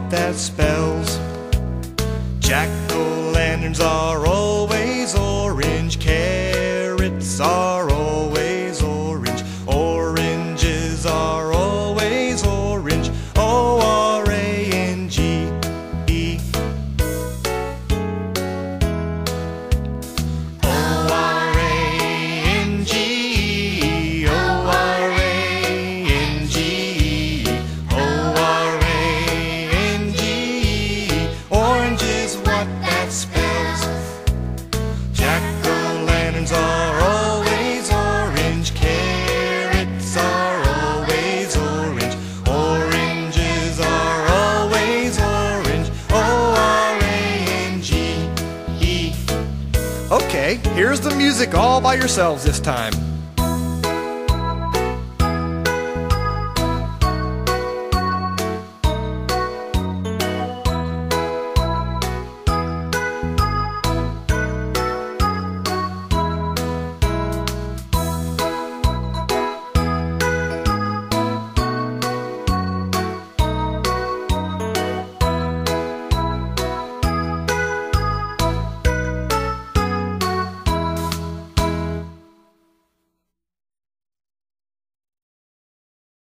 that spells. Jack-o'-lanterns are always orange, carrots are always orange, oranges are always orange, O-R-A-N-G-E. O-R-A-N-G-E, O-R-A-N-G-E, O-R-A-N-G-E. Orange is what that spells. Jack-o'-lanterns are always orange, carrots are always orange, oranges are always orange, O-R-A-N-G-E. Okay, here's the music all by yourselves this time.